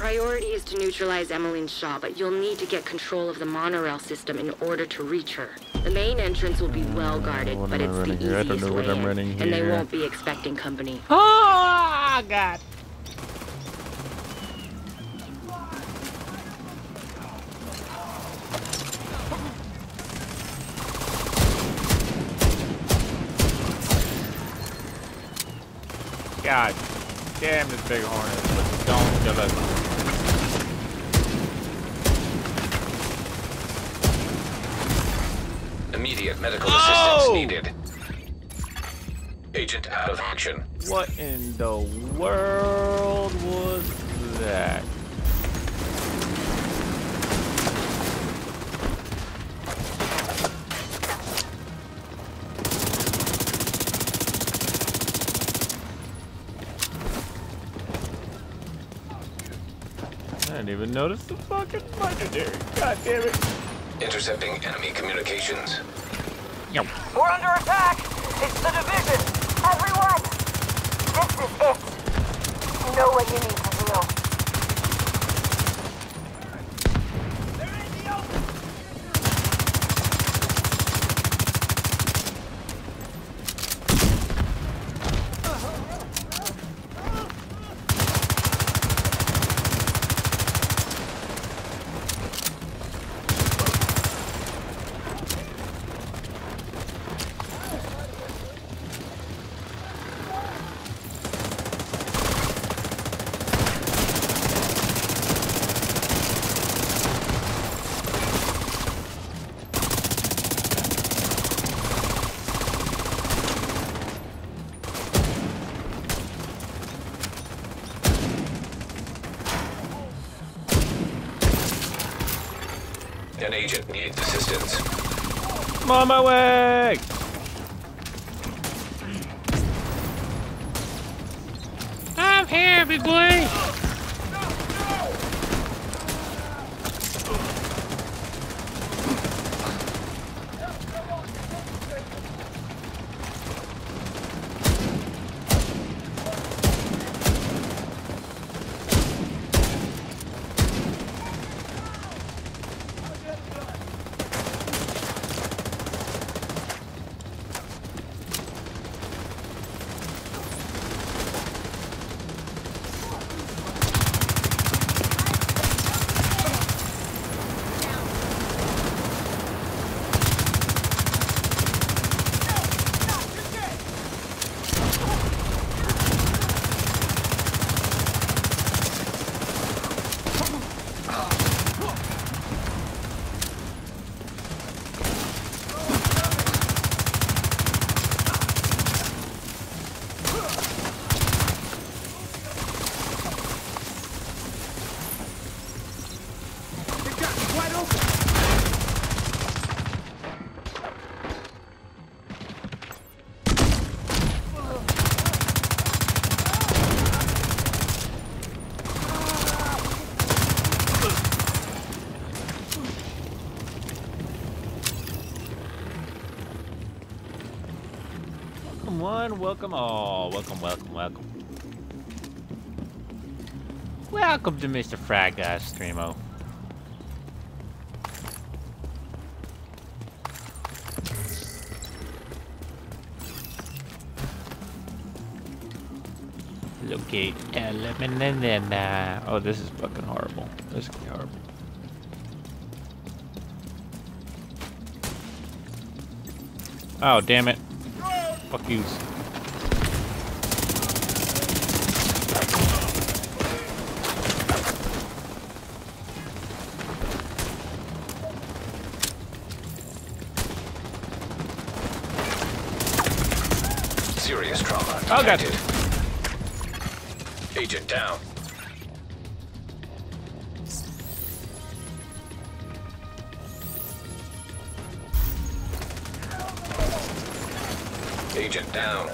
priority is to neutralize Emmeline Shaw, but you'll need to get control of the monorail system in order to reach her. The main entrance will be well guarded, but it's the easiest way in, and they won't be expecting company. Oh, God. God damn this big hornet, but don't kill us. Immediate medical assistance needed. Agent out of action. What in the world was that? I didn't even notice the fucking legendary. God damn it. Intercepting enemy communications. Yep. We're under attack! It's the division! Everyone! This is it! You know what you need to do. They're in the open! An agent needs assistance. I'm on my way! I'm here, big boy! Welcome, oh, welcome. Welcome to Mr. Frag Guy Streamo. Locate element and then, oh, this is fucking horrible. This could be horrible. Oh, damn it. Fuck you. Serious trauma Oh, God. detected. Agent down. Agent down.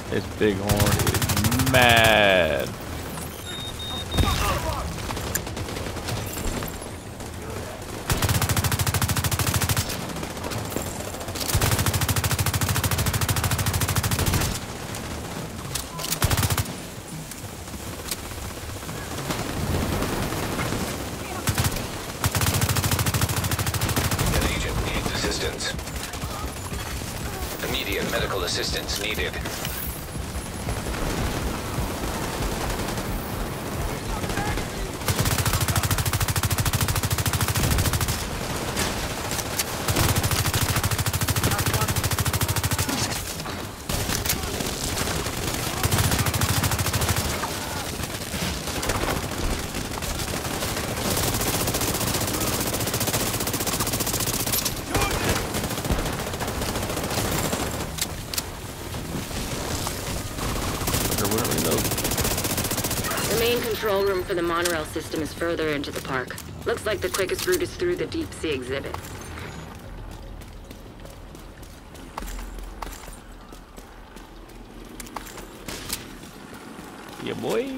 This bighorn is mad. Immediate medical assistance needed. The main control room for the monorail system is further into the park. Looks like the quickest route is through the deep sea exhibit. Yeah, boy.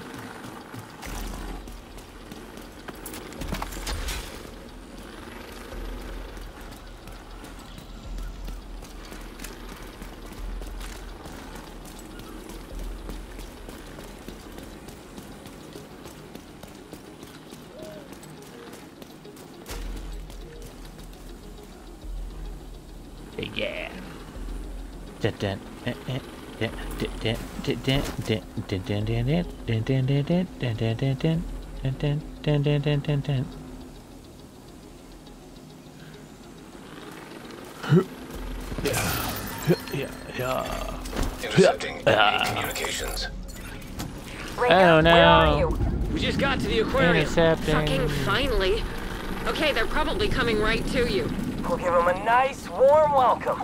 Yeah. Intercepting enemy communications. Oh no. Where are you? We just got to the aquarium. Intercepting. Fucking finally. Okay, they're probably coming right to you. We'll give them a nice, warm welcome.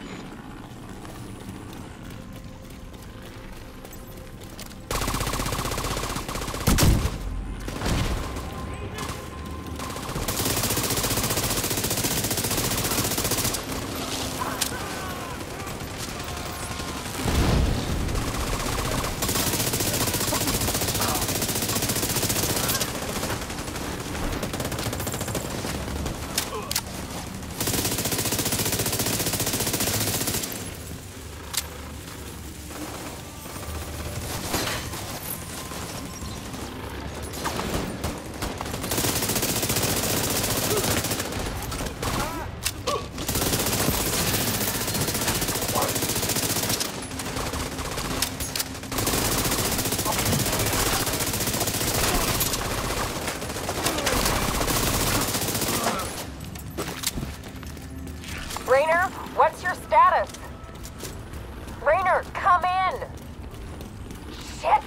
Rainer, what's your status? Rainer, come in! Shit!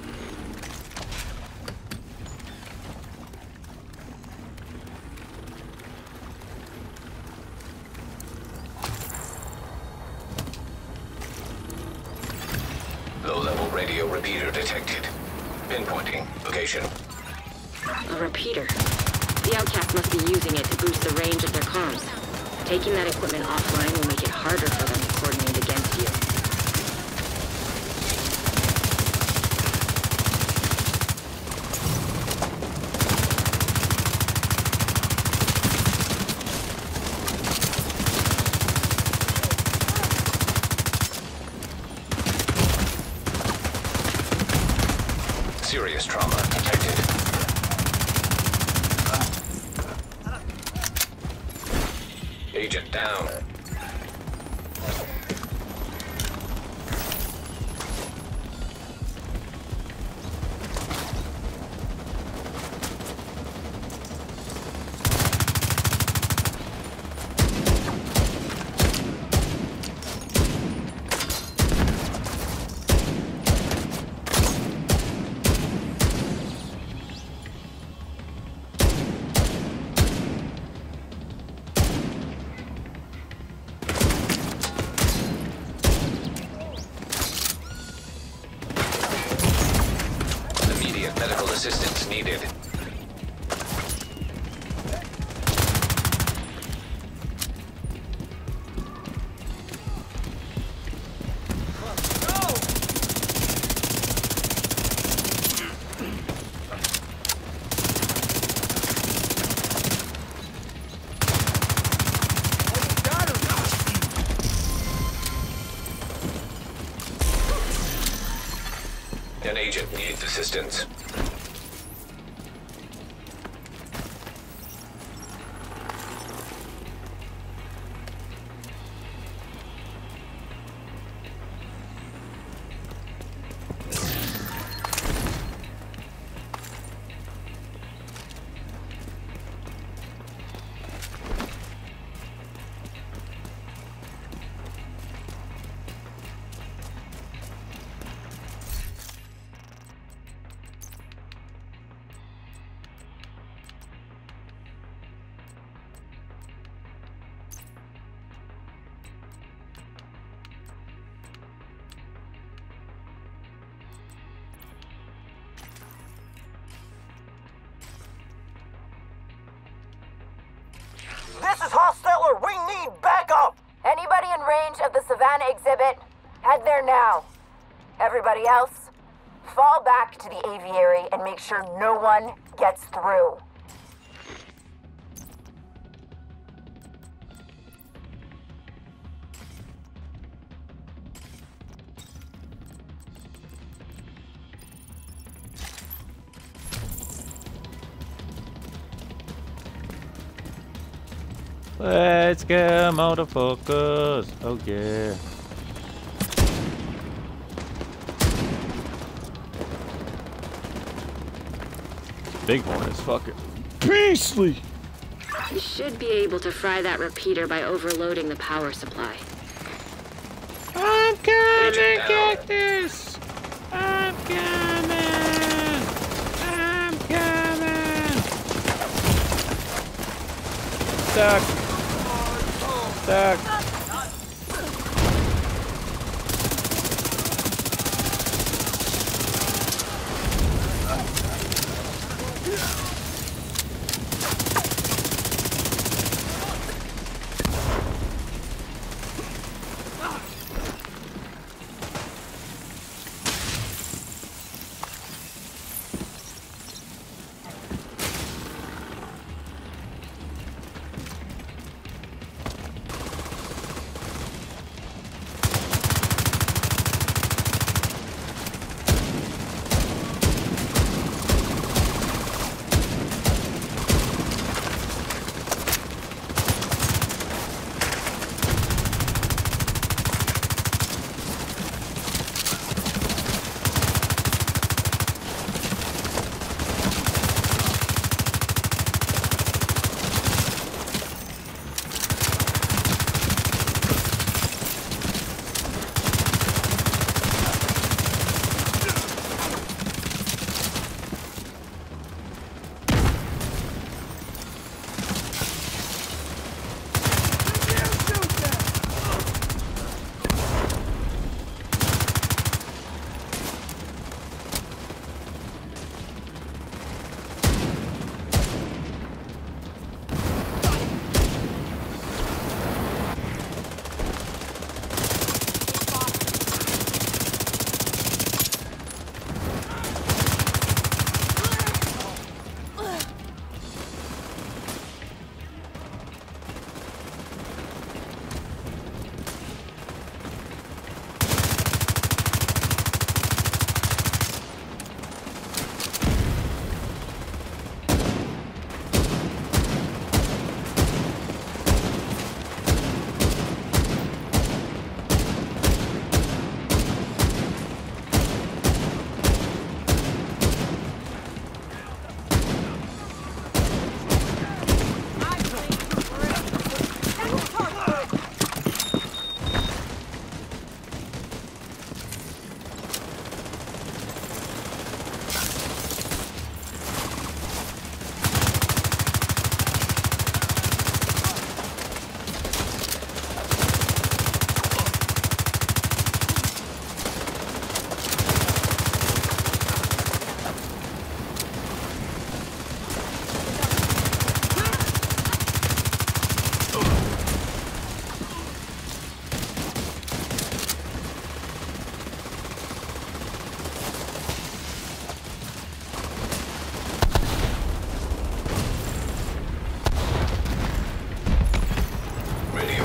Low-level radio repeater detected. Pinpointing location. A repeater. The outcasts must be using it to boost the range of their comms. Taking that equipment offline will make it harder for them to coordinate against you. Serious trauma detected. Agent down. Medical assistance needed. An agent needs assistance. This is Hosteller! We need backup! Anybody in range of the Savannah exhibit? Head there now. Everybody else, fall back to the aviary and make sure no one gets through. Let's go, motherfuckers. Oh yeah. Bighorn is fucking beastly. You should be able to fry that repeater by overloading the power supply. I'm coming, Cactus! I'm coming! I'm coming! Stuck! Stuck!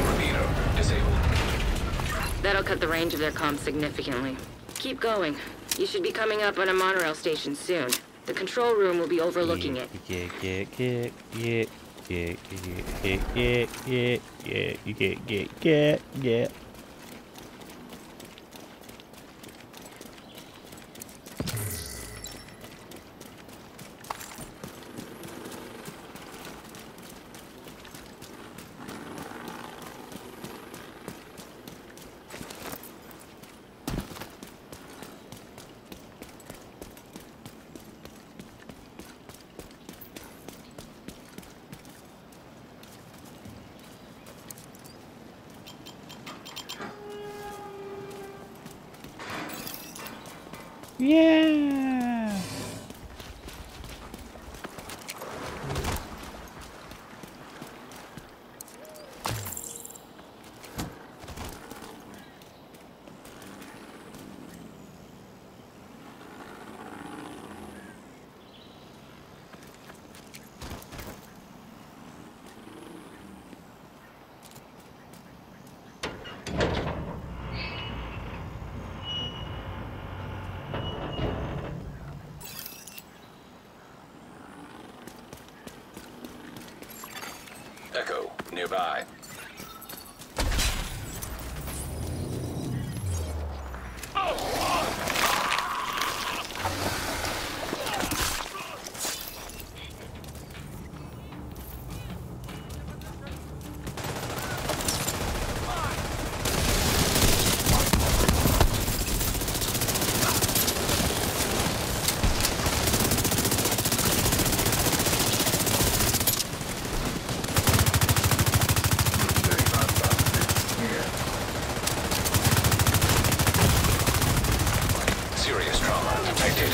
That'll cut the range of their comms significantly. Keep going. You should be coming up on a monorail station soon. The control room will be overlooking it. Yeah. Echo, nearby. Serious trauma detected.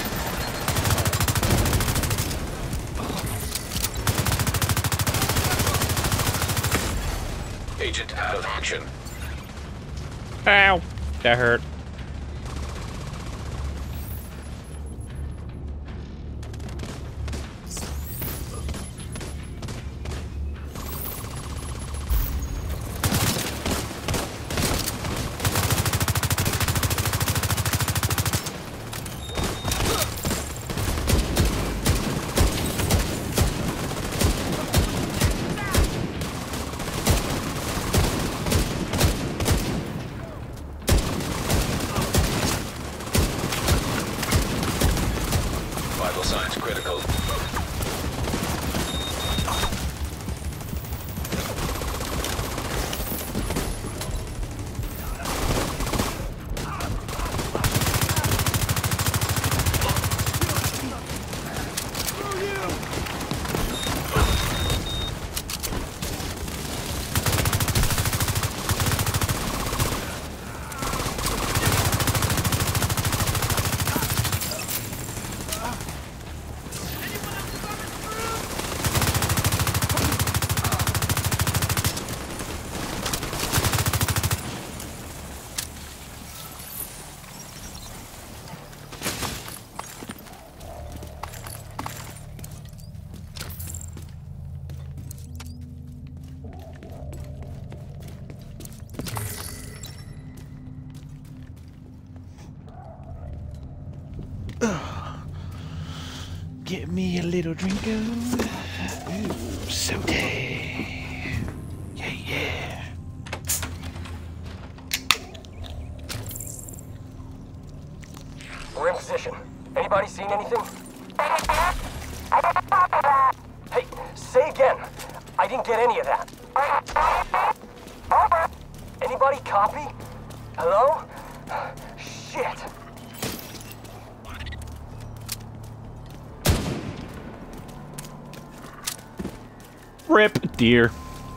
Agent out of action. Ow! That hurt. Vital signs critical. Get me a little drink of soda. Yeah, yeah. We're in position. Anybody seen anything? Hey, say again. I didn't get any of that. Anybody copy? Hello? Shit. Rip, dear.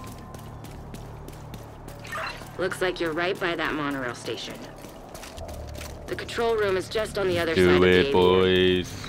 Looks like you're right by that monorail station. The control room is just on the other side Do of the it, aviary. boys.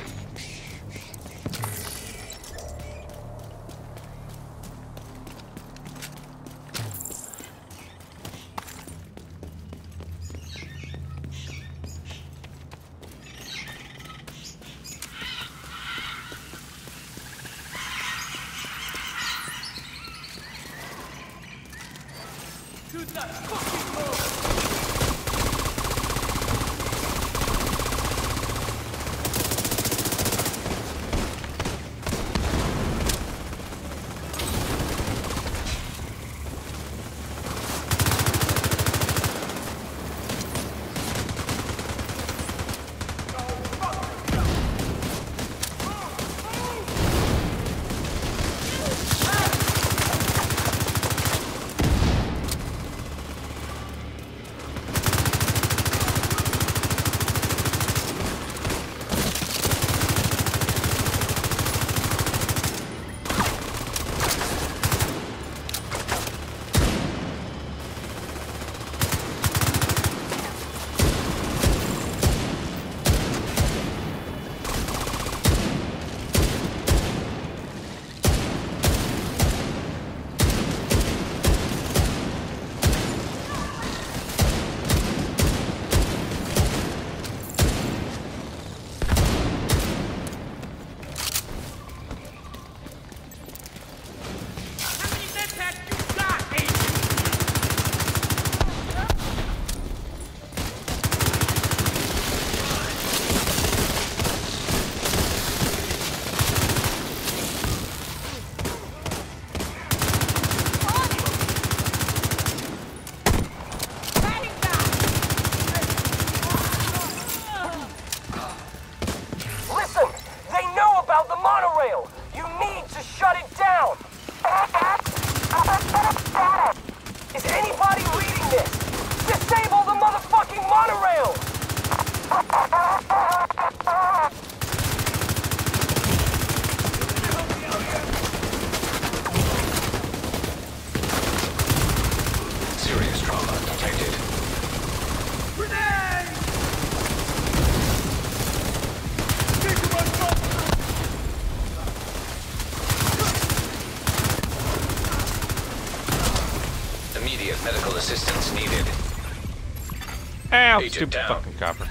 Ow! Agent Stupid down. fucking copper.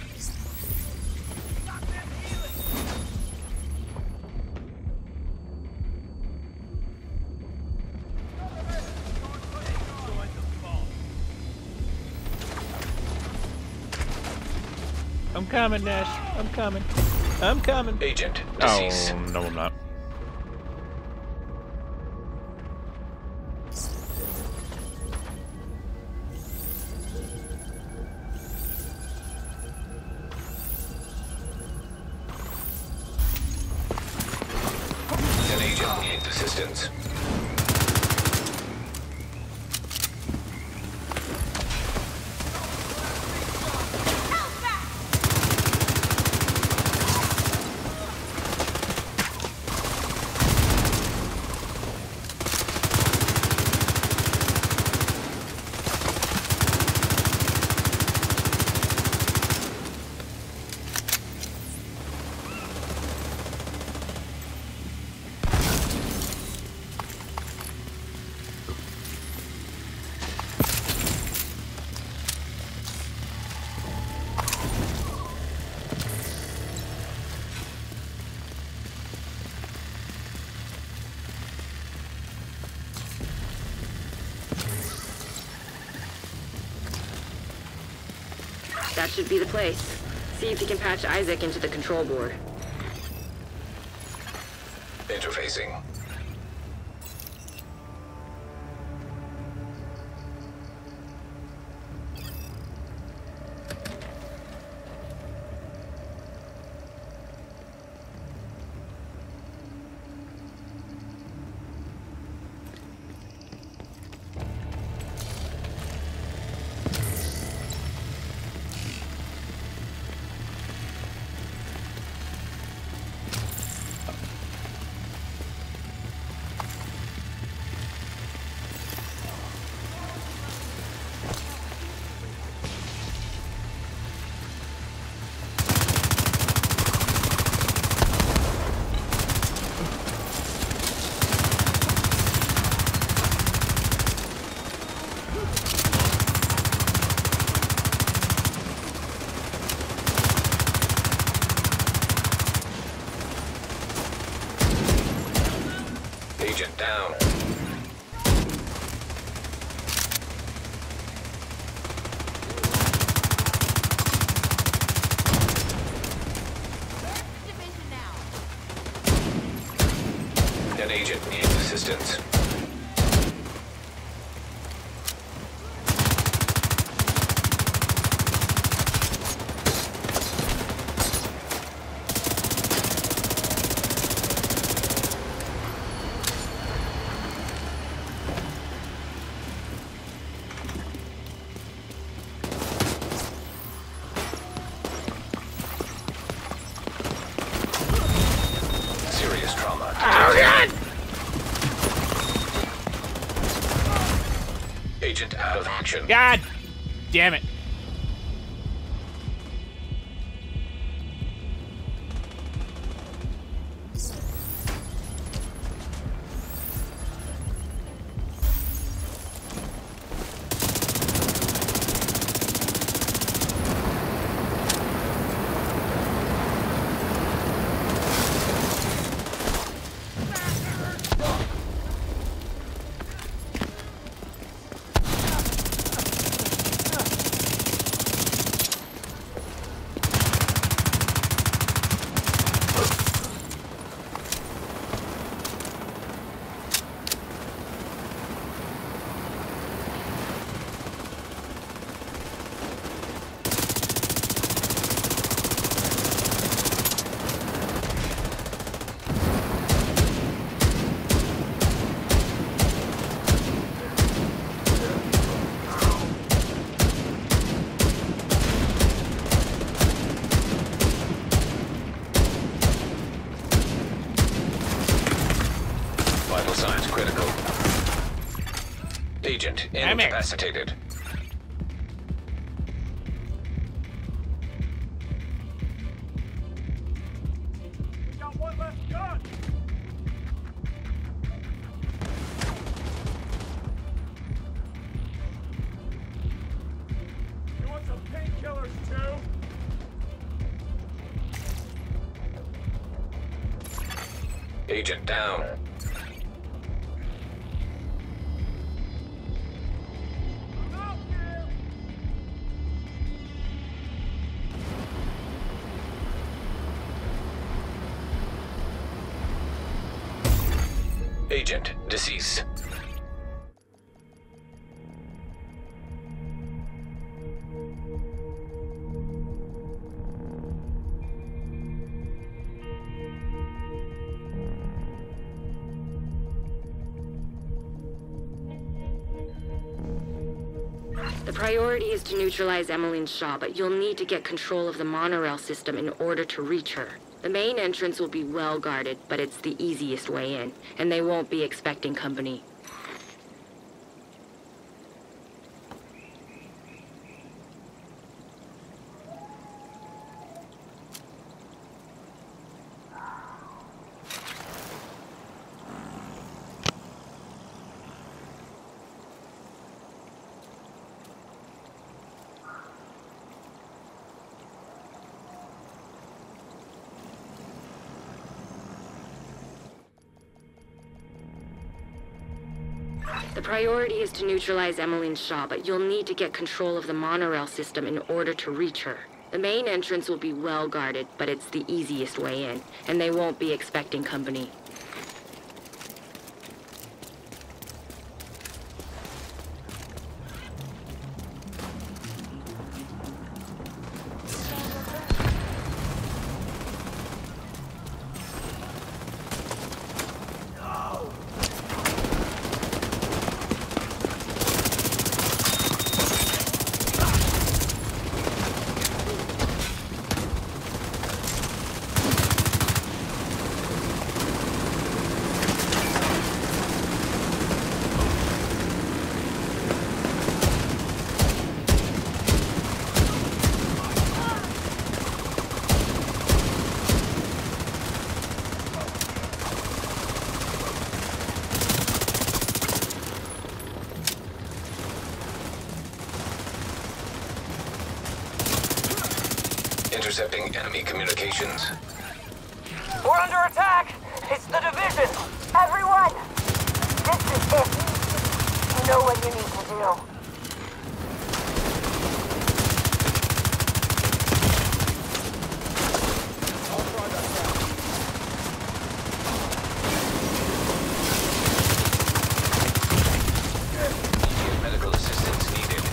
I'm coming, Nash. I'm coming. I'm coming. Agent deceased. Oh, no, I'm not. An agent needs assistance. That should be the place. See if you can patch Isaac into the control board. Interfacing. Agent down. An agent needs assistance. Serious trauma. Agent out of action. God damn it. Vital signs critical. Agent incapacitated. Got one left gun. You want some painkillers? Agent down. Agent deceased. The priority is to neutralize Emmeline Shaw, but you'll need to get control of the monorail system in order to reach her. The main entrance will be well guarded, but it's the easiest way in, and they won't be expecting company. The priority is to neutralize Emmeline Shaw, but you'll need to get control of the monorail system in order to reach her. The main entrance will be well guarded, but it's the easiest way in, and they won't be expecting company. Intercepting enemy communications. We're under attack! It's the division! Everyone! This is it. You know what you need to do. Medical assistance needed.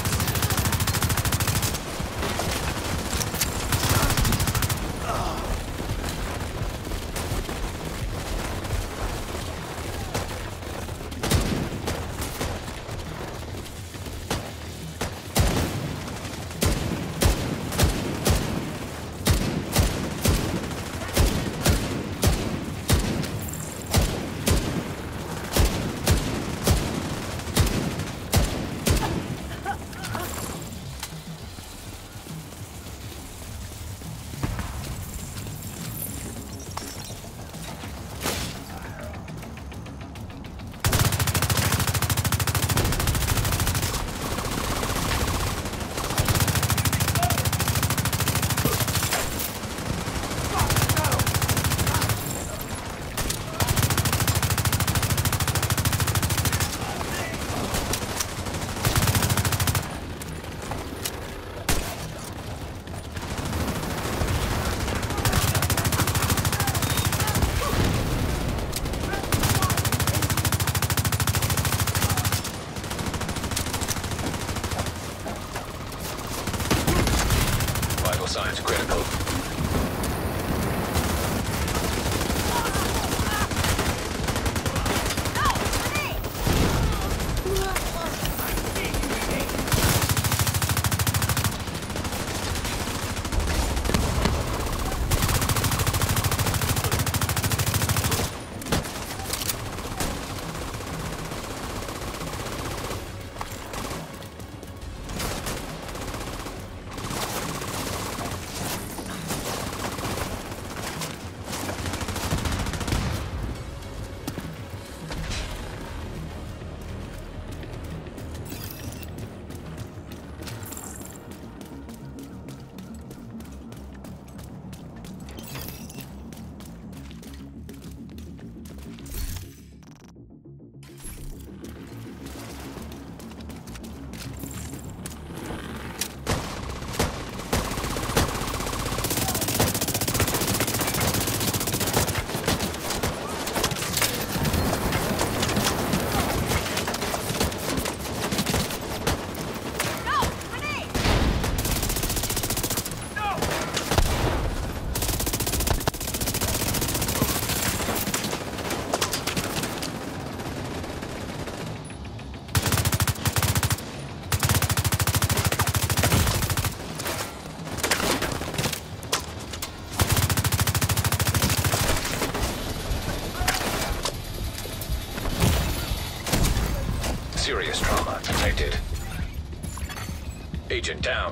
Vital signs critical. Serious trauma detected. Agent down.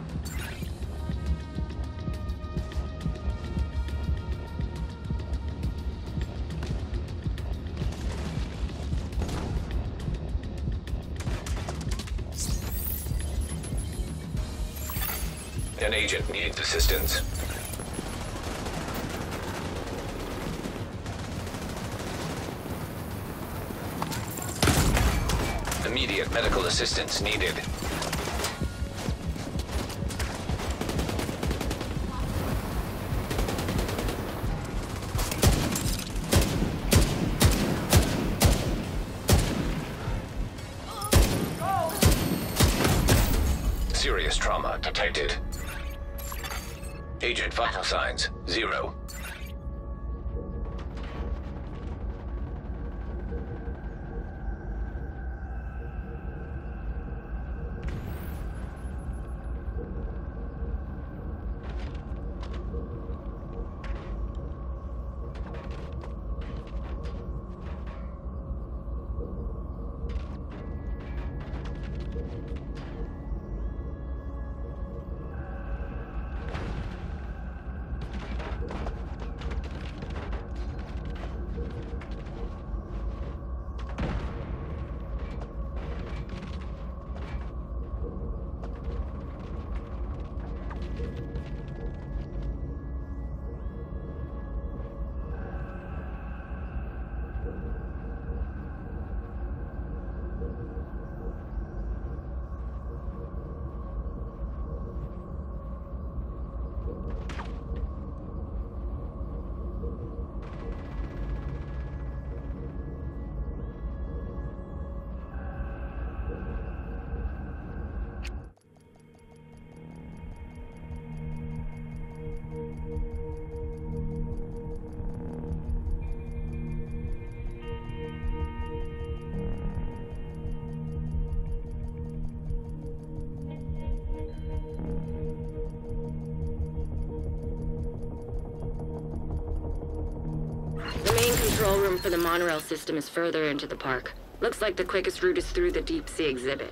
An agent needs assistance. Immediate medical assistance needed. Serious trauma detected. Agent vital signs, 0. The main control room for the monorail system is further into the park. Looks like the quickest route is through the deep sea exhibit.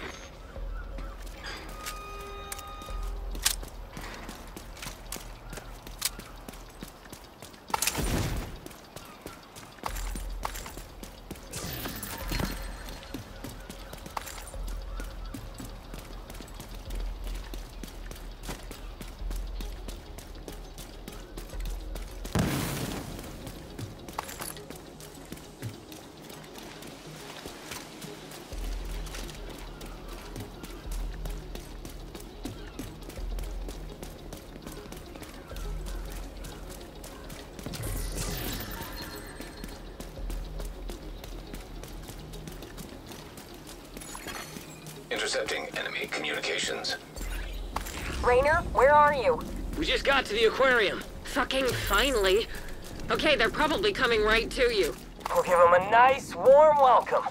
Intercepting enemy communications. Rainer, where are you? We just got to the aquarium. Fucking finally. Okay, they're probably coming right to you. We'll give them a nice, warm welcome.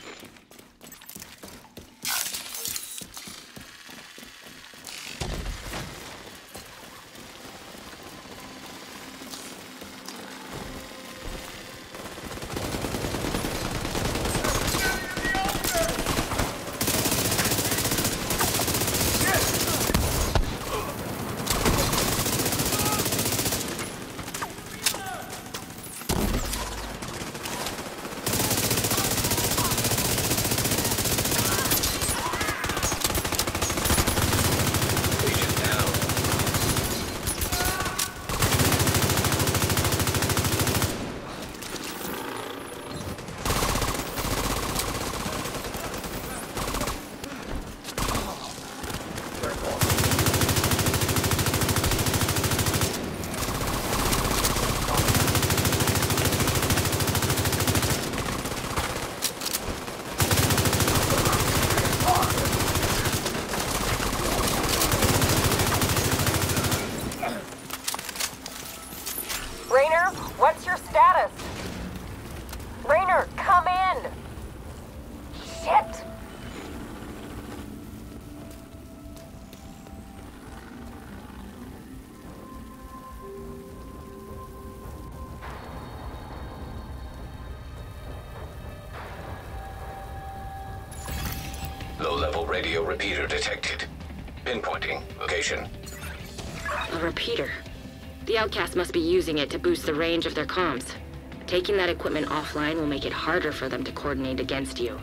Rainer, what's your status? Rainer, come in! Shit! radio repeater detected. Pinpointing location. A repeater. The Outcast must be using it to boost the range of their comms. Taking that equipment offline will make it harder for them to coordinate against you.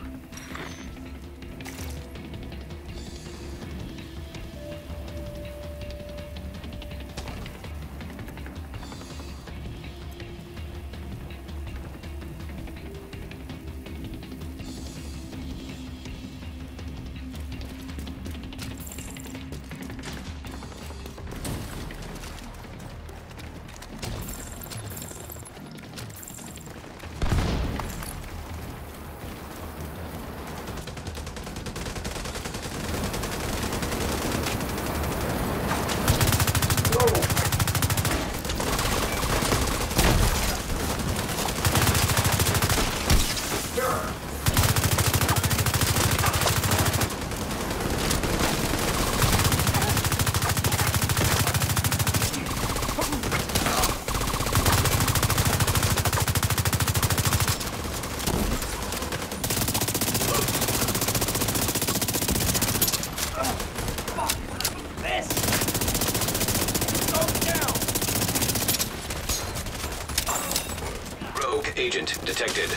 Agent detected.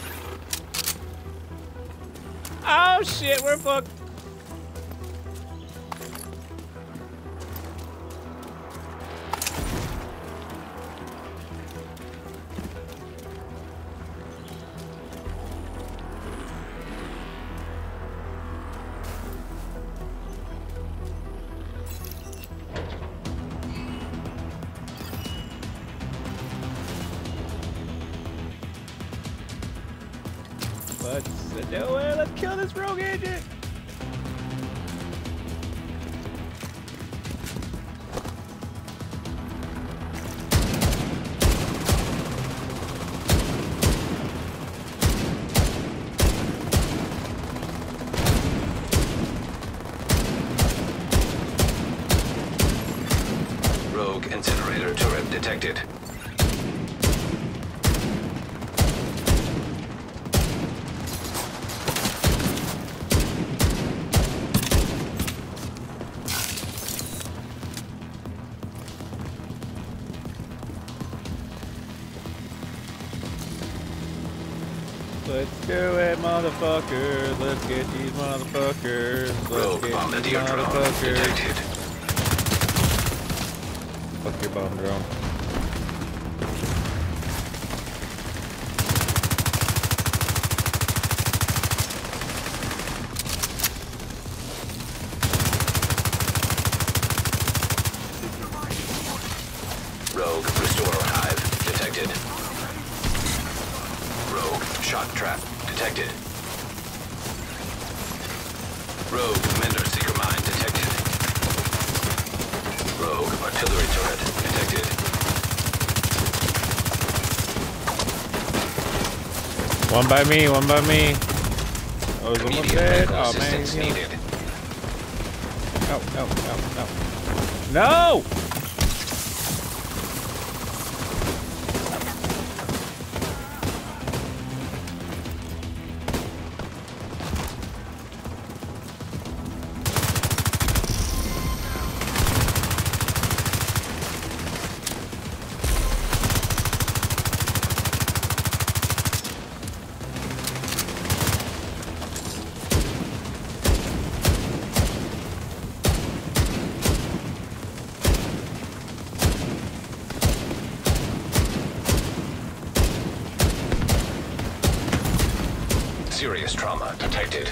Oh shit, we're fucked. Let's do it. Let's kill this rogue agent. Rogue incinerator turret detected. Let's do it, motherfuckers. Let's get these motherfuckers. Rogue bombardier drone detected. Fuck your bomb drone. Rogue Restorer Hive detected. Rogue Shock Trap detected. Rogue Mender Seeker Mine detected. Rogue Artillery Turret detected. One by me, one by me. Oh, is almost Immediate dead. medical Oh man, assistance he's healed. needed. No, no, no. No! Serious trauma detected.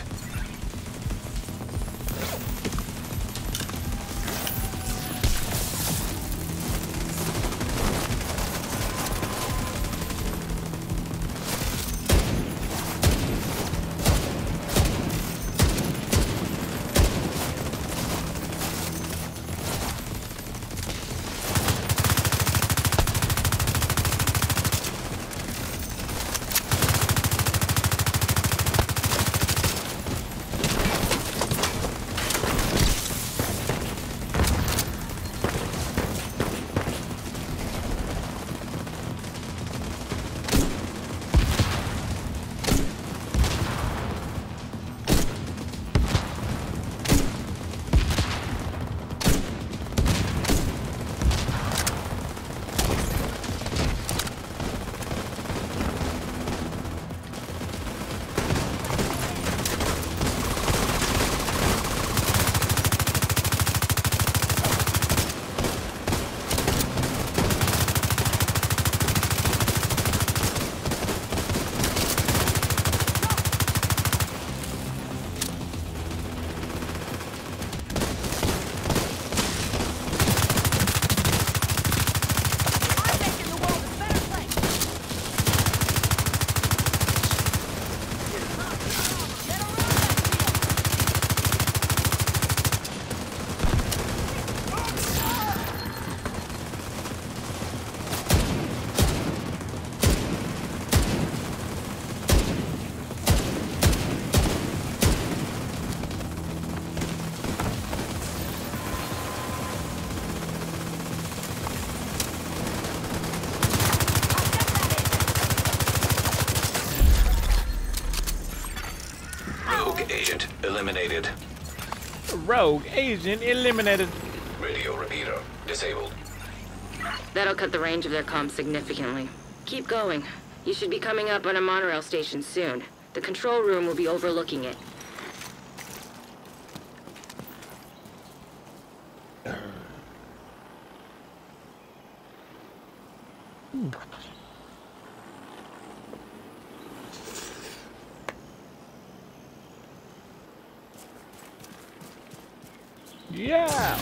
eliminated. Rogue agent eliminated. Radio repeater disabled. That'll cut the range of their comms significantly. Keep going. You should be coming up on a monorail station soon. The control room will be overlooking it. Yeah.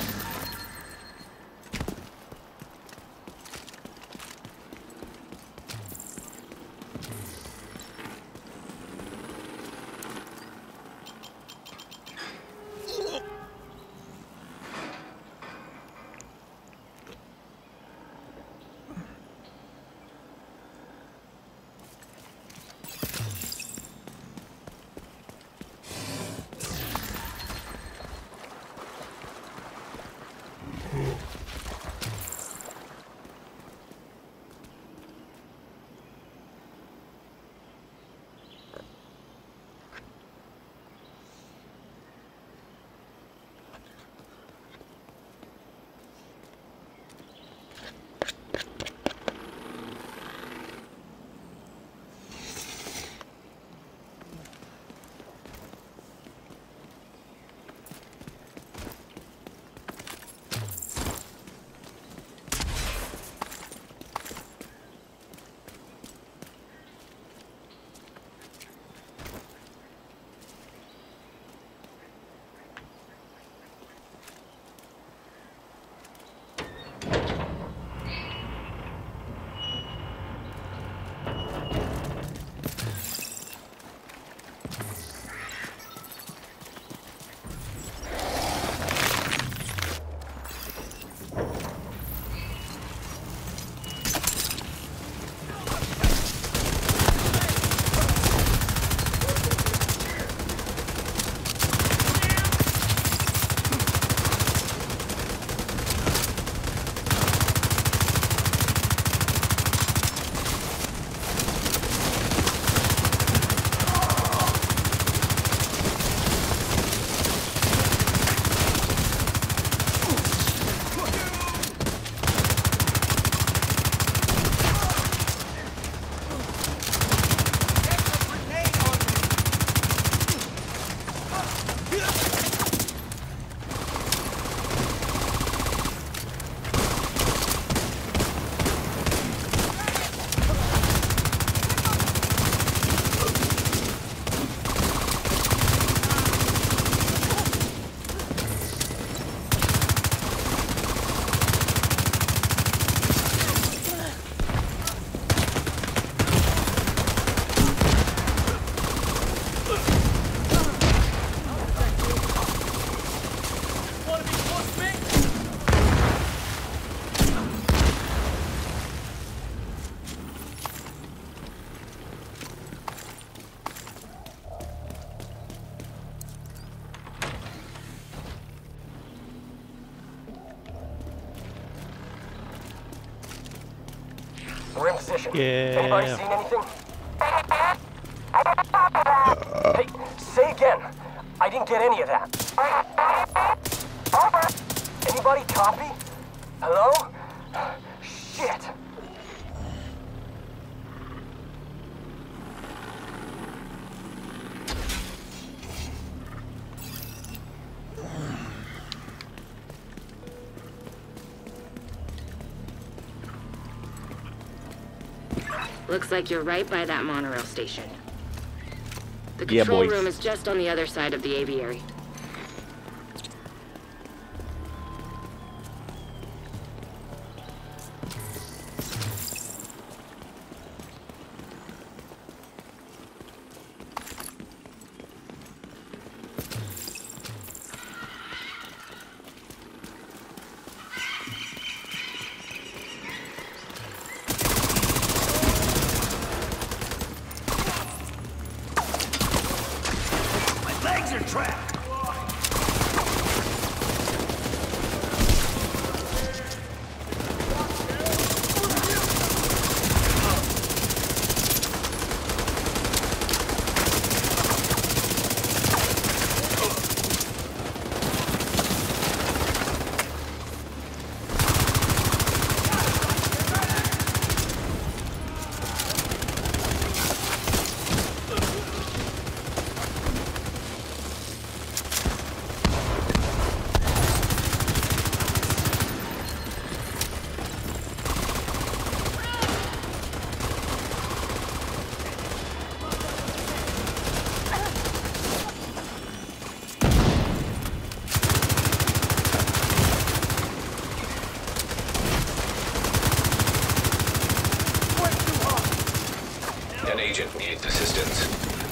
We're in position. Yeah. Anybody seen anything? Hey, say again. I didn't get any of that. Anybody copy? Hello? Shit. Looks like you're right by that monorail station. The Yeah, control boys. room is just on the other side of the aviary. Legs are trapped. Agent needs assistance.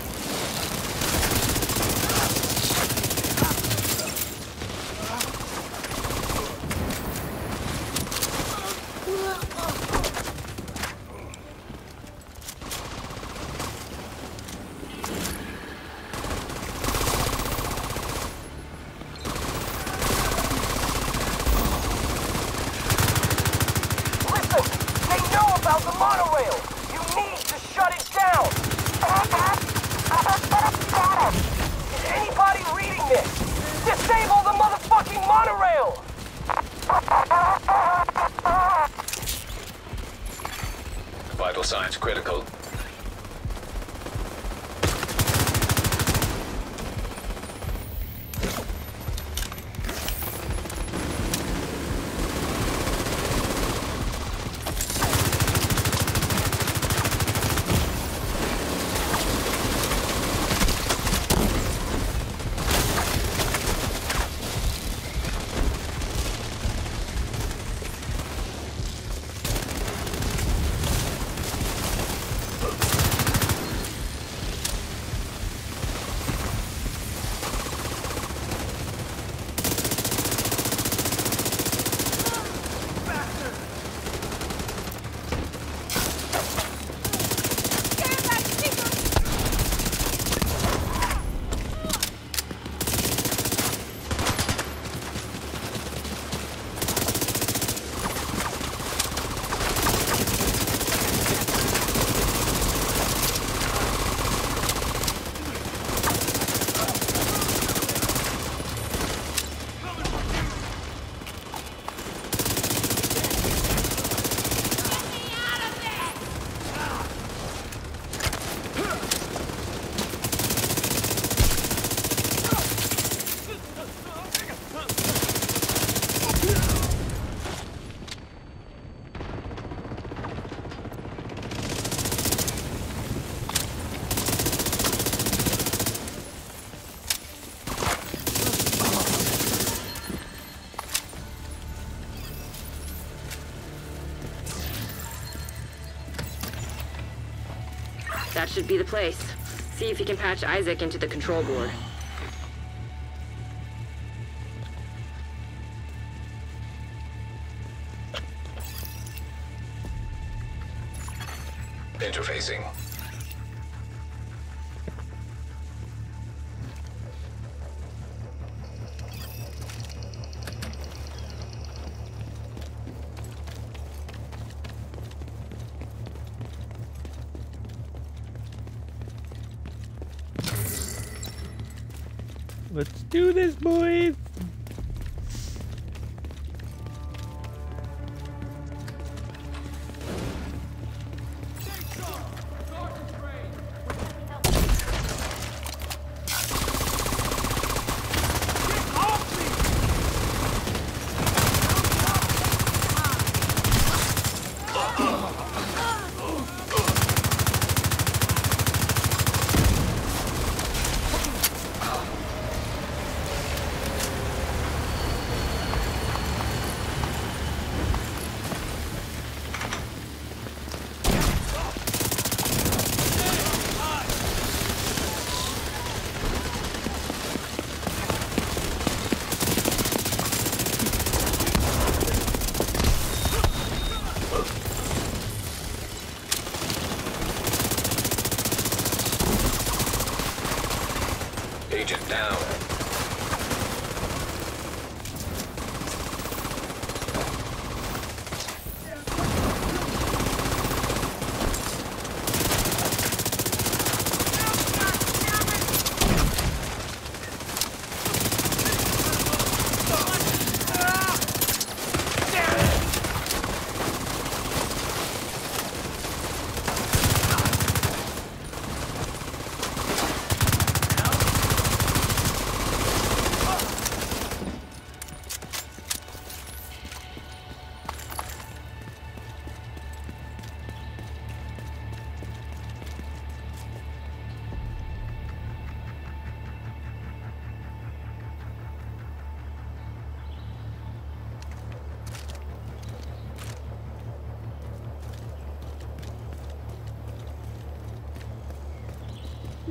Vital signs critical. That should be the place. See if you can patch Isaac into the control board. Interfacing. Let's do this, boys!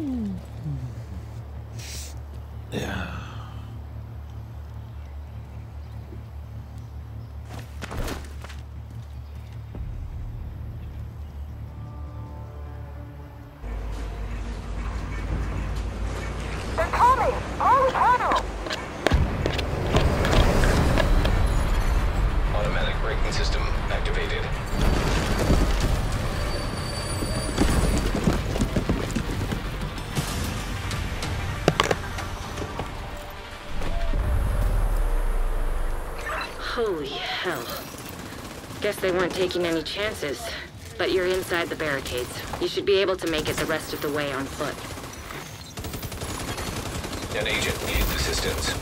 Yeah. They're coming! All panel! Automatic braking system activated. Holy hell. Guess they weren't taking any chances. But you're inside the barricades. You should be able to make it the rest of the way on foot. An agent needs assistance.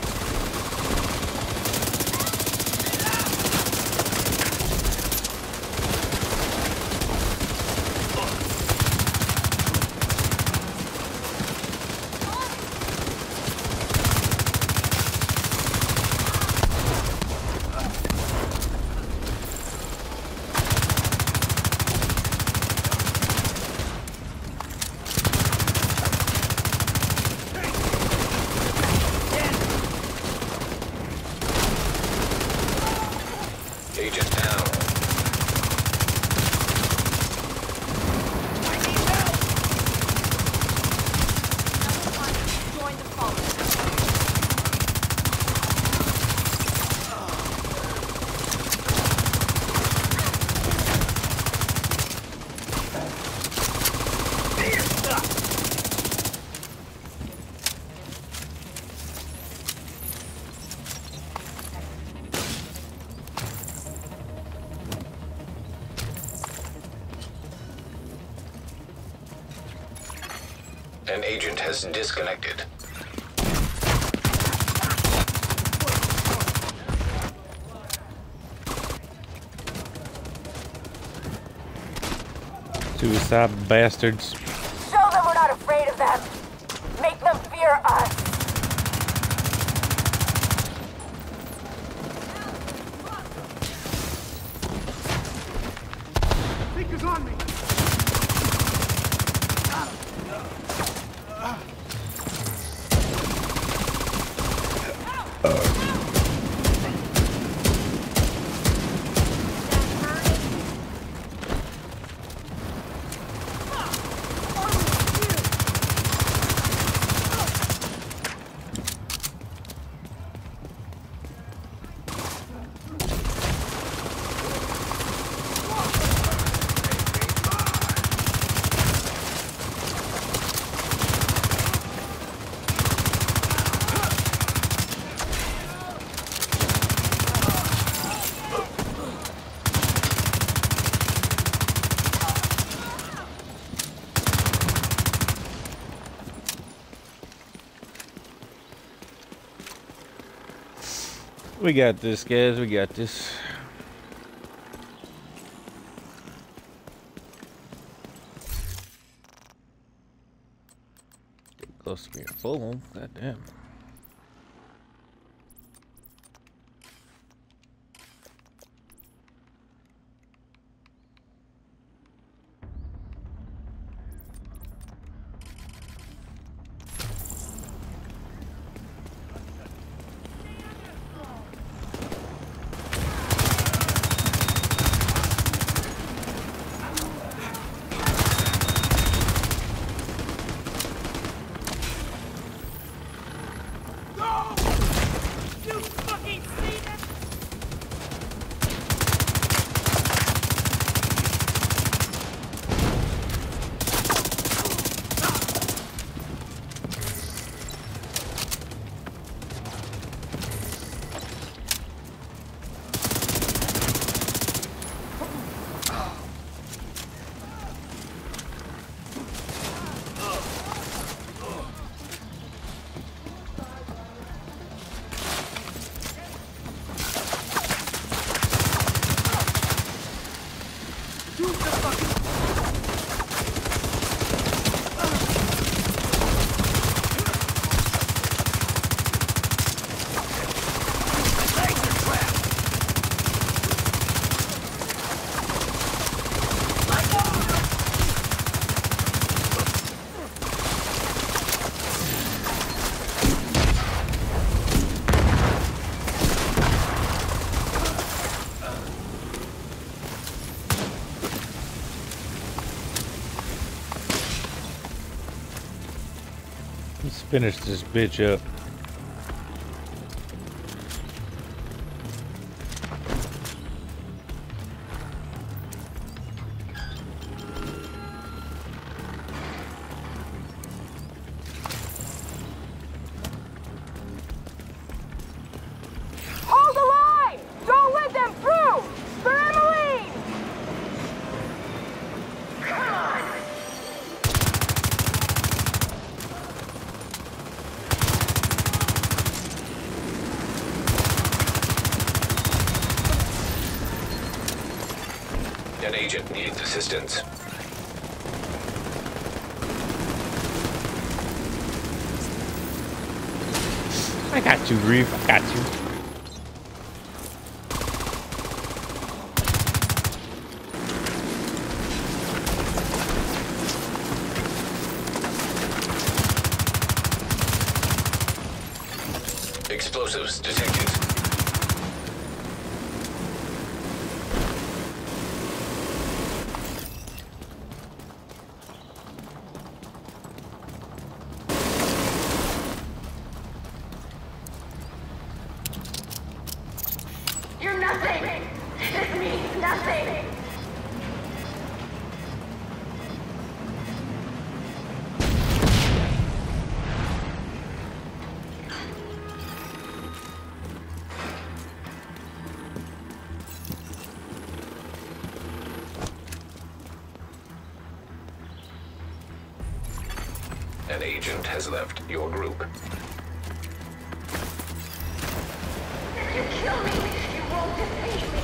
Agent down. Join the follow. An agent has disconnected. Suicide bastards. Show them we're not afraid of them. Make them fear us. Speakers on me! We got this, guys. We got this. Get close to being full. God damn. finish this bitch up. Hold the line! Don't let them through! For Emmeline! Come on! An agent needs assistance. I got you, Reef. I got you. Explosives detected. You're nothing! This means nothing! An agent has left your group. If you kill me, you won't defeat me!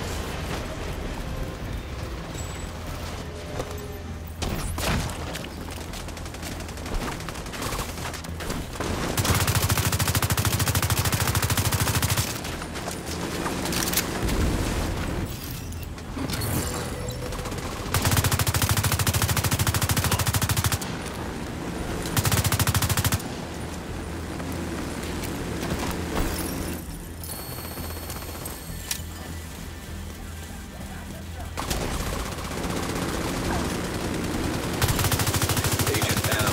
Agent down.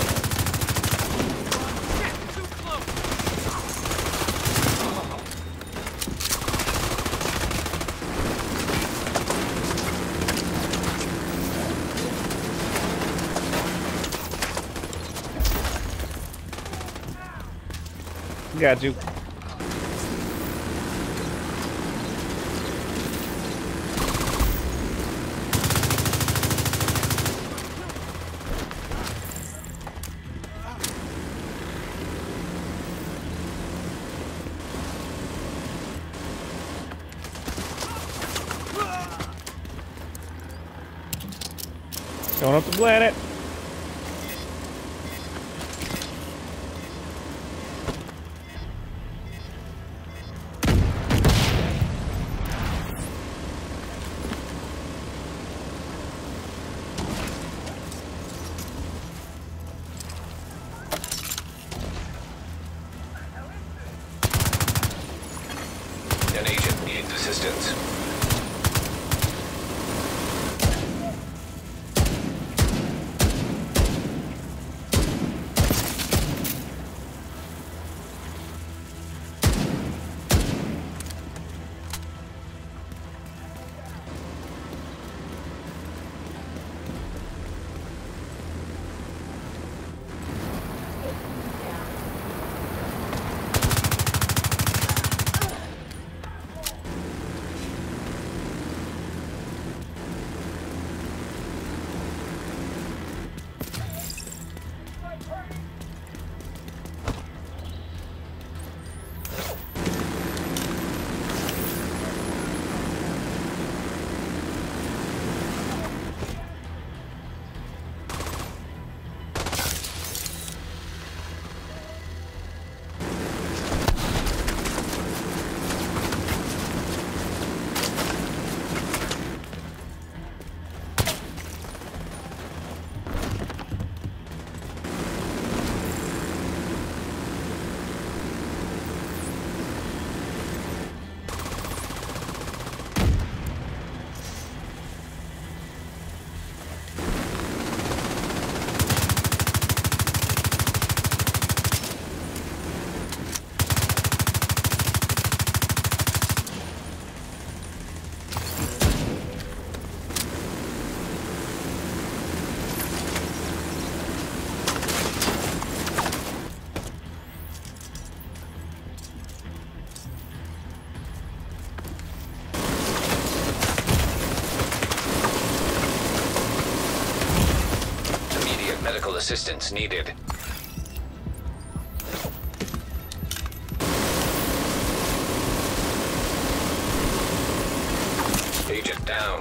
Got you. Going up the planet. An agent needs assistance. assistance needed. Agent down.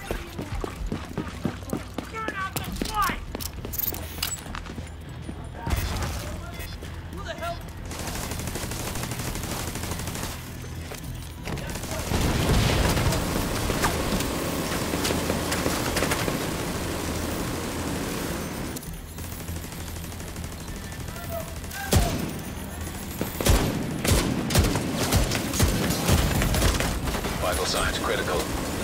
Vital signs critical.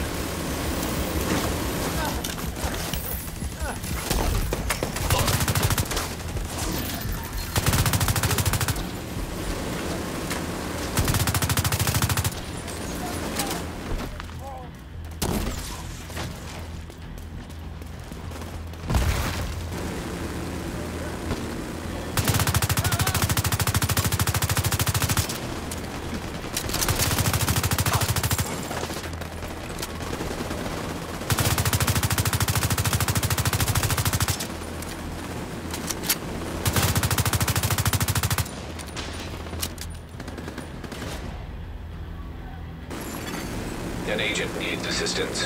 An agent needs assistance.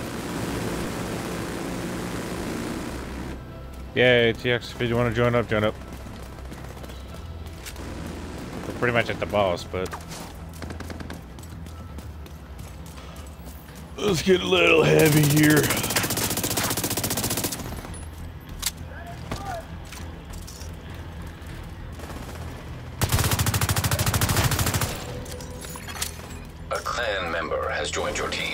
Yeah, ATX, if you want to join up, join up. We're pretty much at the boss, but let's get a little heavy here. A clan member has joined your team.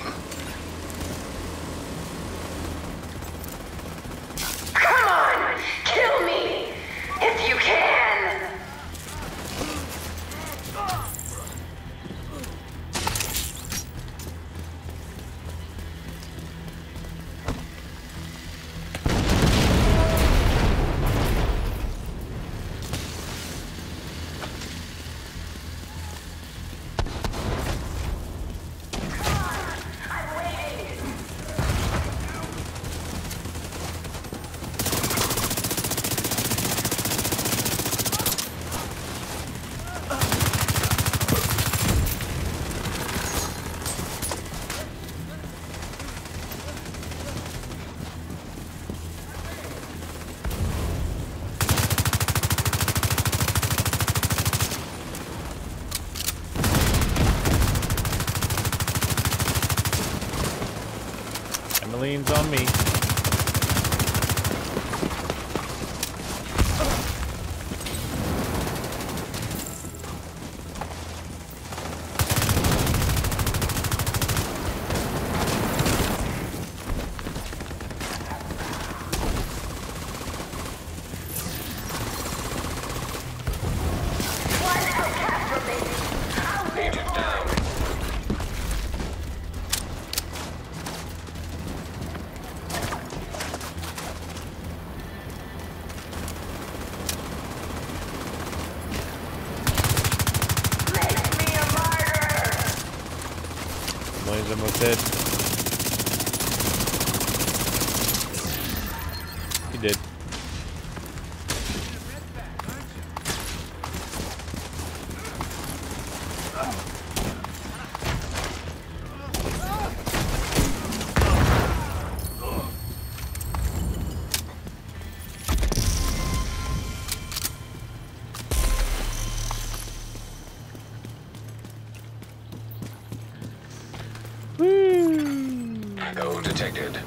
Come on! Kill me! If you can! Emmeline's on me. Agent down. Emmeline's almost dead. He did. Echo detected.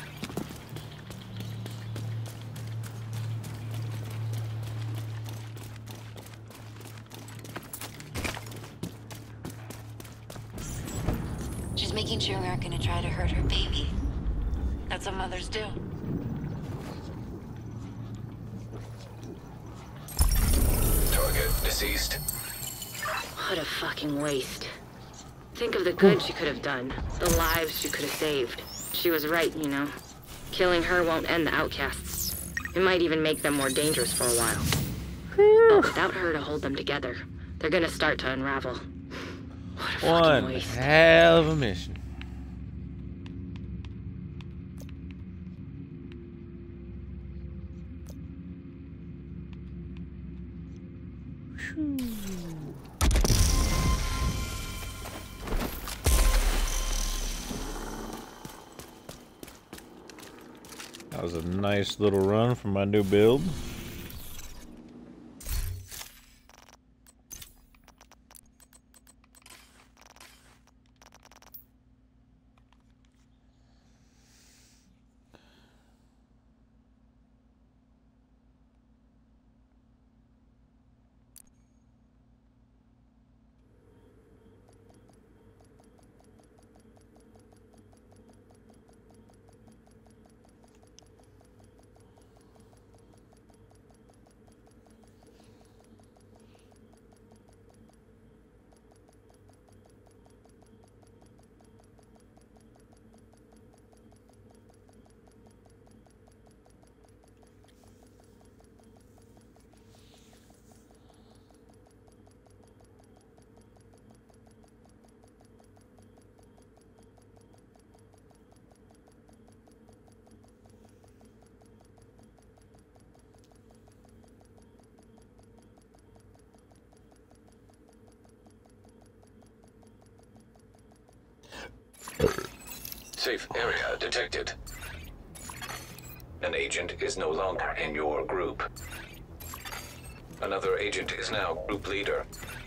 She's making sure we aren't gonna try to hurt her baby. That's what mothers do. Target deceased. What a fucking waste. Think of the good she could have done, the lives she could have saved. She was right, you know. Killing her won't end the outcasts. It might even make them more dangerous for a while. But without her to hold them together, they're gonna start to unravel. What a fucking One waste. hell of a mission. That was a nice little run for my new build. Safe area detected. An agent is no longer in your group. Another agent is now group leader.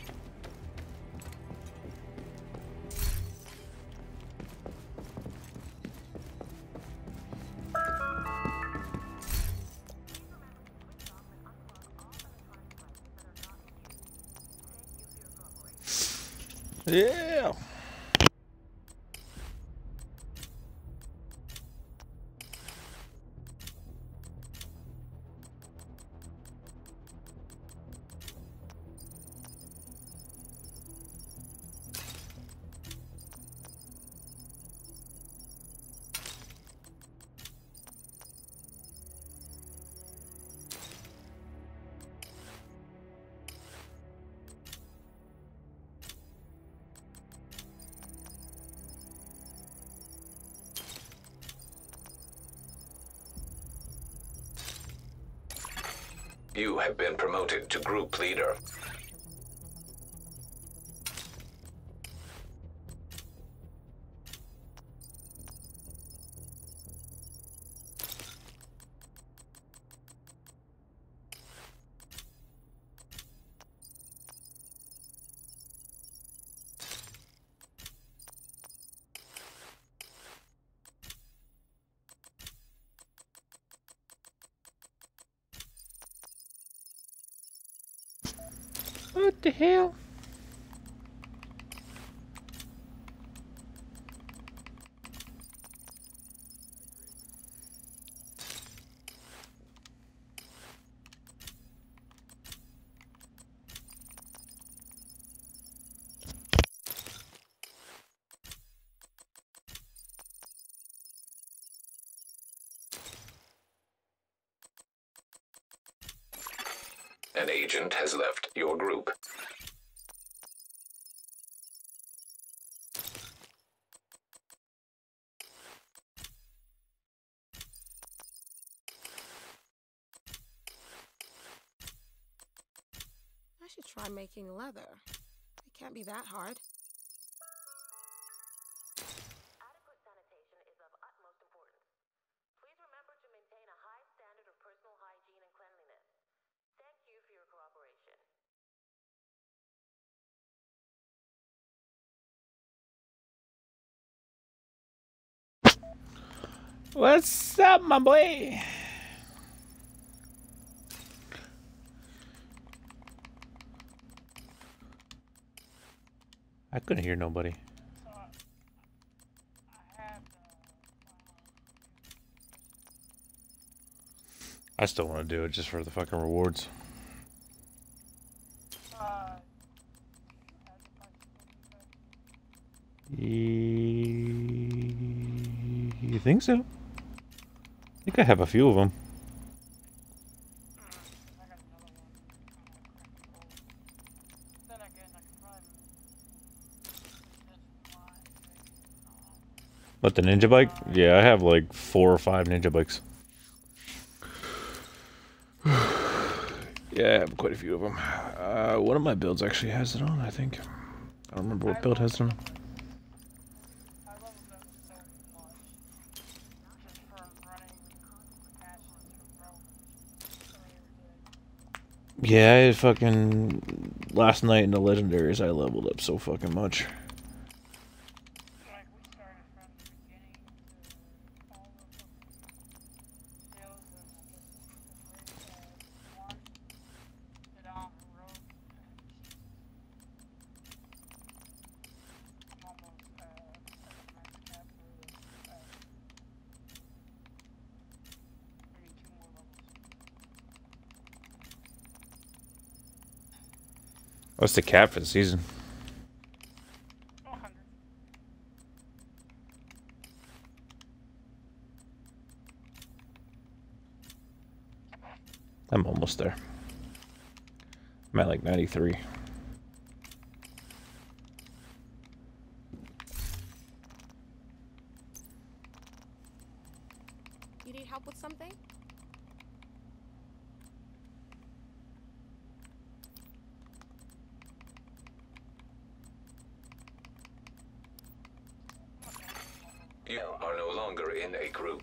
Yeah. You have been promoted to group leader. What the hell? An agent has left your group. I should try making leather. It can't be that hard. Adequate sanitation is of utmost importance. Please remember to maintain a high standard of personal hygiene and cleanliness. Thank you for your cooperation. What's up, my boy? I couldn't hear nobody. I still want to do it just for the fucking rewards. You think so? I think I have a few of them. What, the ninja bike? Yeah, I have like 4 or 5 ninja bikes. Yeah, I have quite a few of them. One of my builds actually has it on, I think. I don't remember what build has it on. Yeah, I fucking... Last night in the legendaries, I leveled up so fucking much. What's the cap for the season? I'm almost there. I'm at like 93. You need help with something? You are no longer in a group.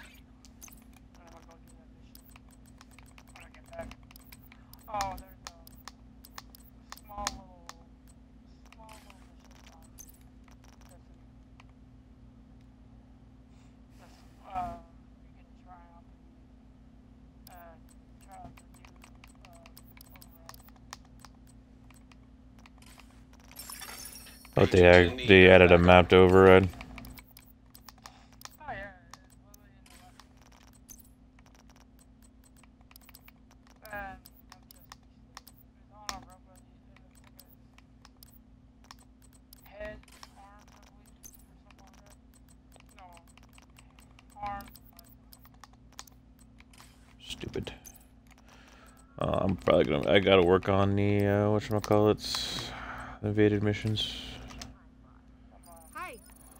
Oh, there's a small little mission on this. You can try out the new override. Oh, they added a mapped override. Oh yeah, it's literally in the left. And it's on a robot. Head, arm, I believe, or something like that. No, arm. Stupid. I'm probably gonna. I gotta work on the whatchamacallits, the evaded missions. Hi.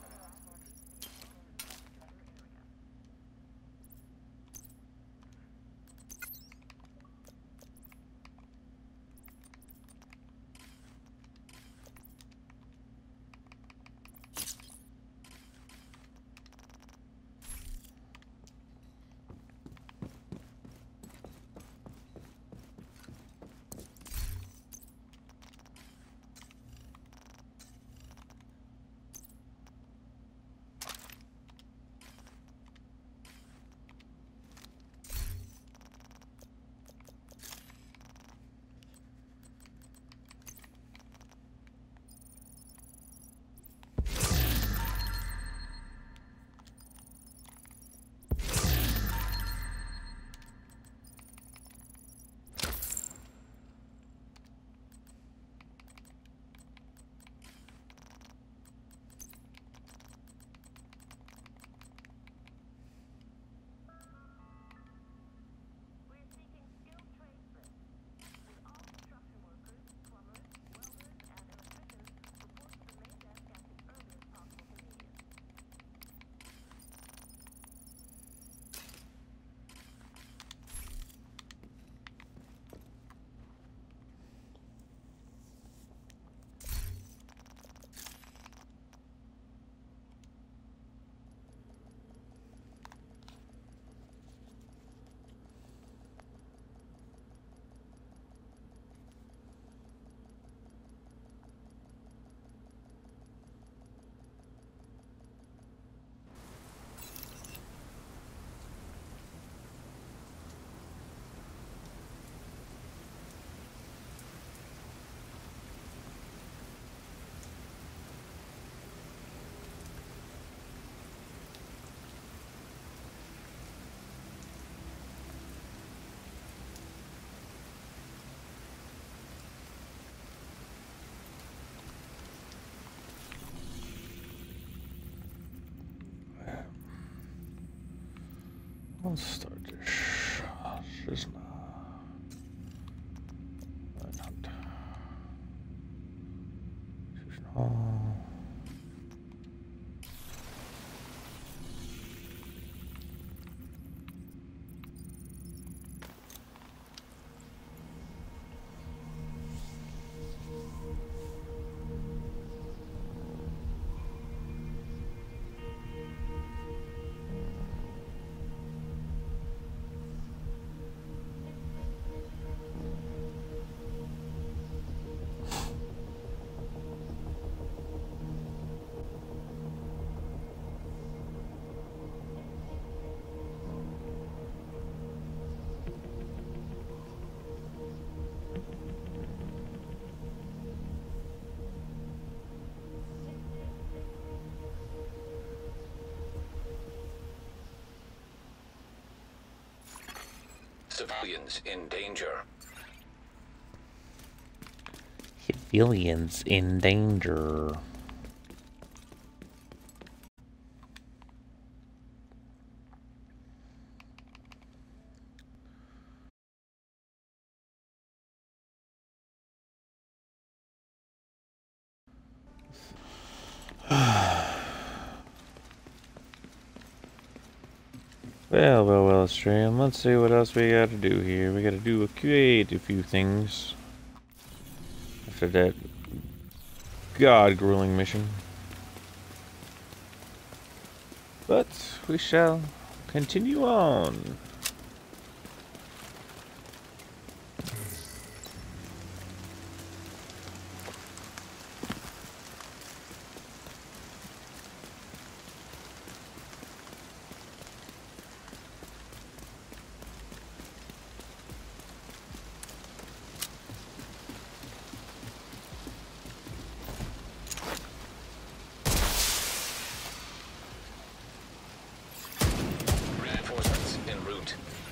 Let's start this. Just not. Civilians in danger. Civilians in danger. Well, Australian. Let's see what else we gotta do here. We gotta do create a few things. After that god-grueling mission. But we shall continue on. Reinforcements en route.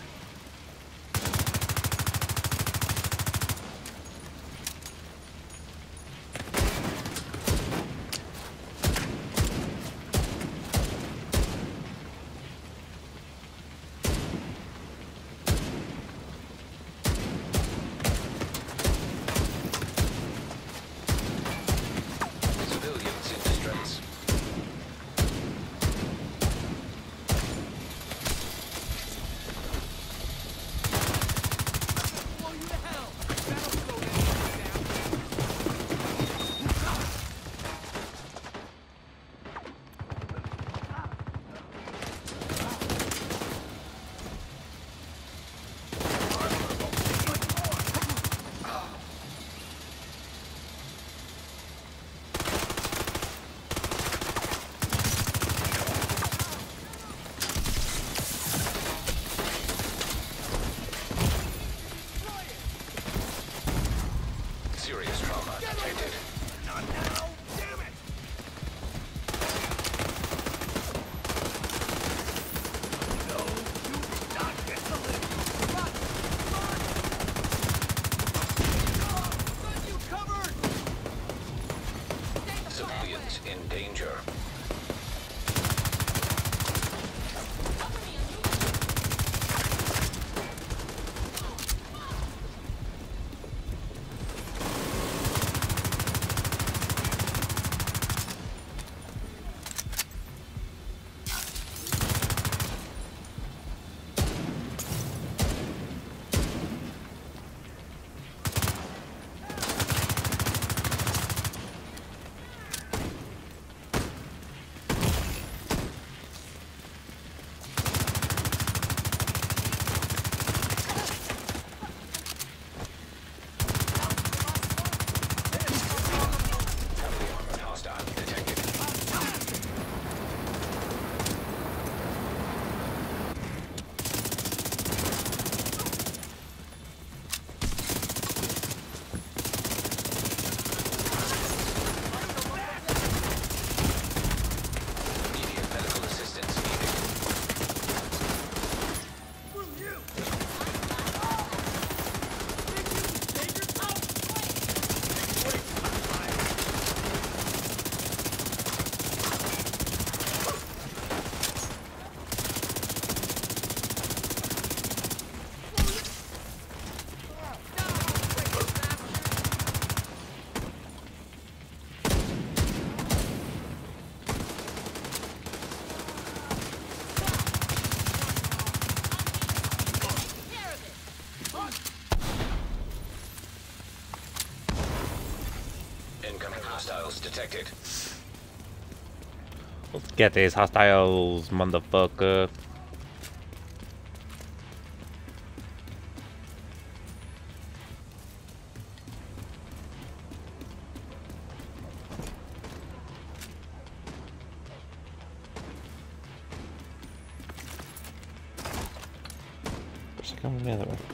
Civilians in distress. Serious trauma detected. Not now! Damn it! No, you did not get the lift! Got you covered! Civilians in danger. Heavily armored hostile detected. Immediate medical assistance needed. Incoming hostiles detected. Let's get these hostiles, motherfucker. Where's it coming the other way?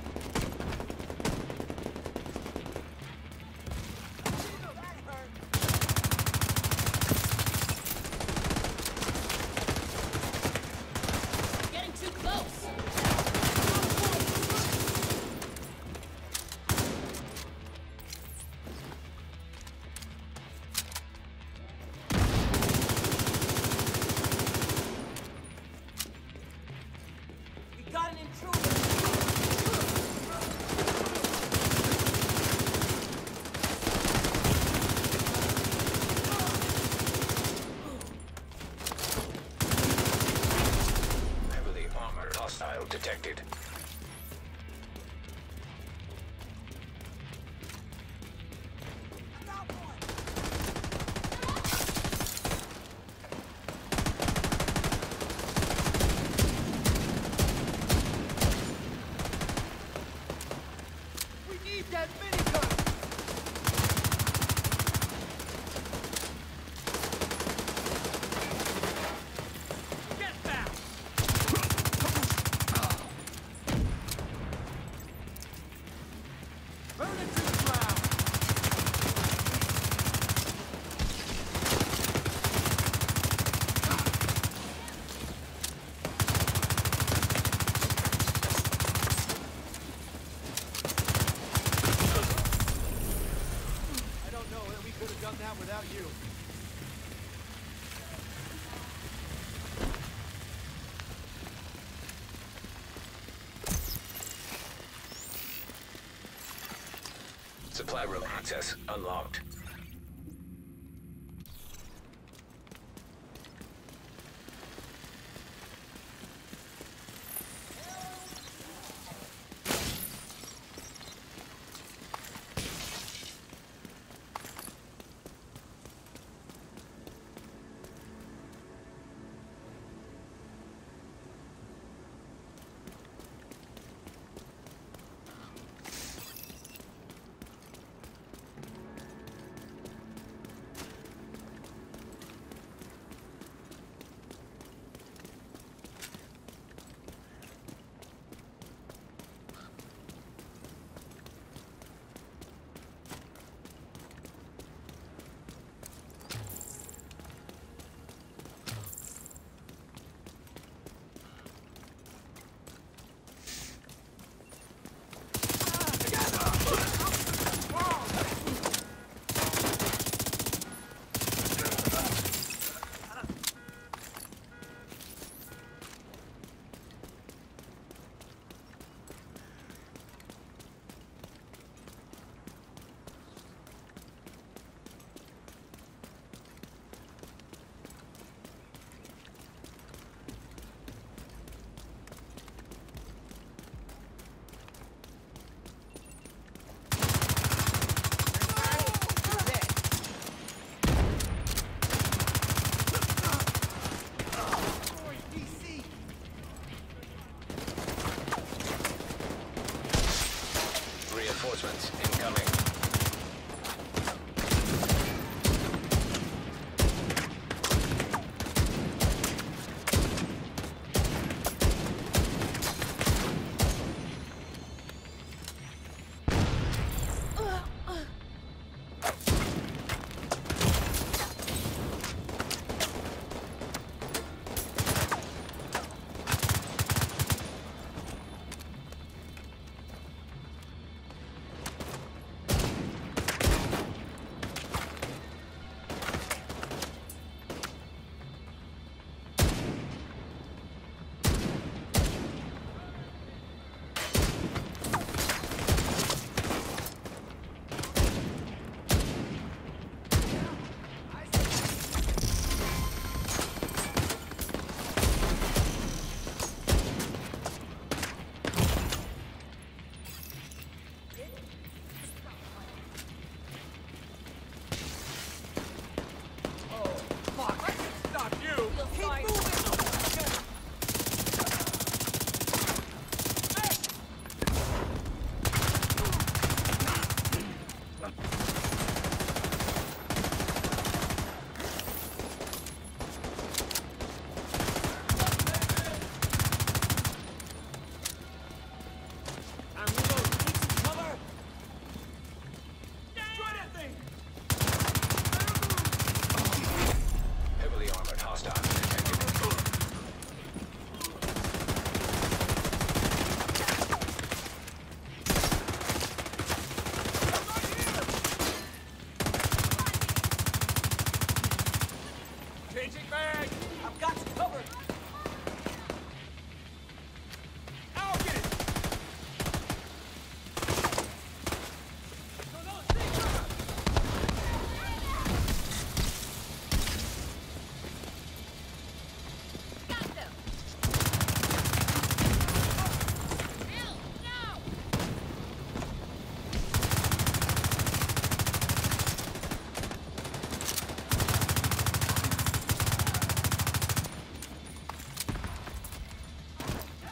Hostile detected. We need that minigun! Get back! Burn it to the ground! I don't know that we could have done that without you. Supply room access unlocked. Reinforcements incoming.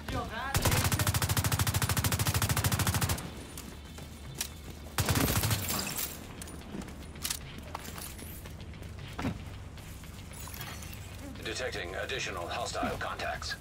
Detecting additional hostile contacts.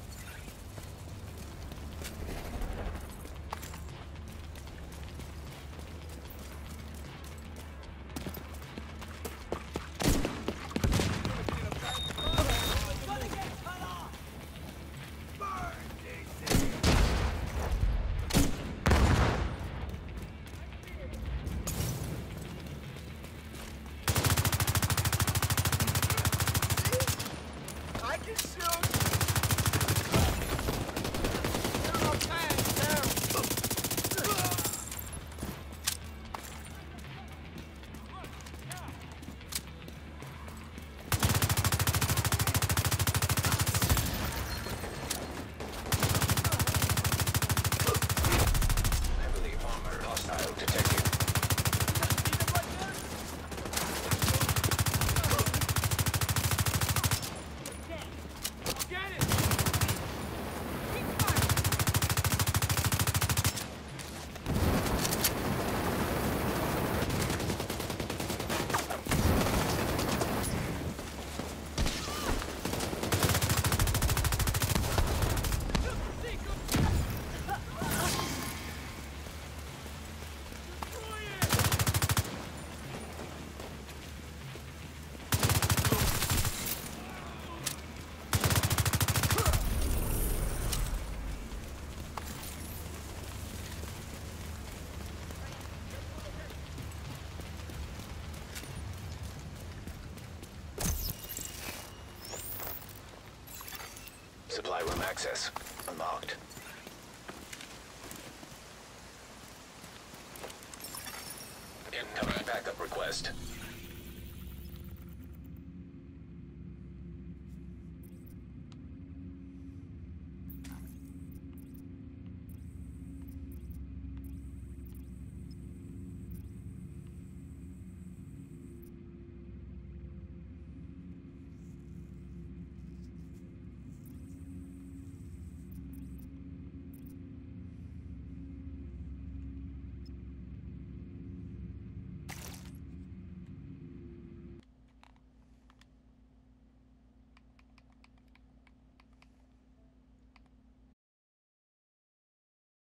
Supply room access unlocked.